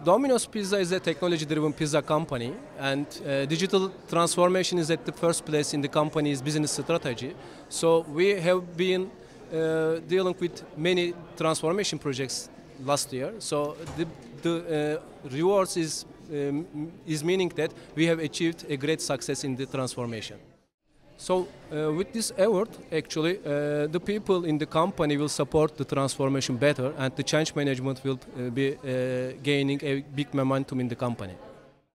Domino's Pizza is a technology-driven pizza company, and digital transformation is at the first place in the company's business strategy. So we have been dealing with many transformation projects last year. So the rewards is meaning that we have achieved a great success in the transformation. So with this award, actually, the people in the company will support the transformation better, and the change management will be gaining a big momentum in the company.